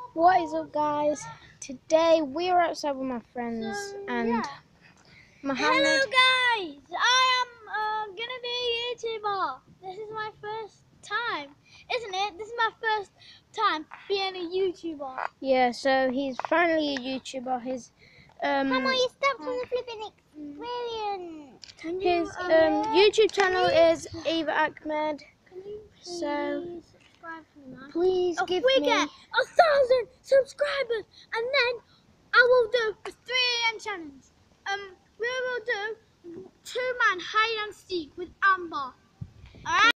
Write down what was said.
What is up, guys? Today we are outside with my friends and Mohammed. Hello guys, I am gonna be a YouTuber. This is my first time, isn't it? This is my first time being a YouTuber. Yeah, so he's finally a YouTuber. His You stepped on the flipping experience. his YouTube channel is Ava Ahmed. Can you please So subscribe to me, man? please give we me. get 1,000 subscribers, and then I will do a 3 AM challenge. We will do 2-man hide and seek with Amber. Alright?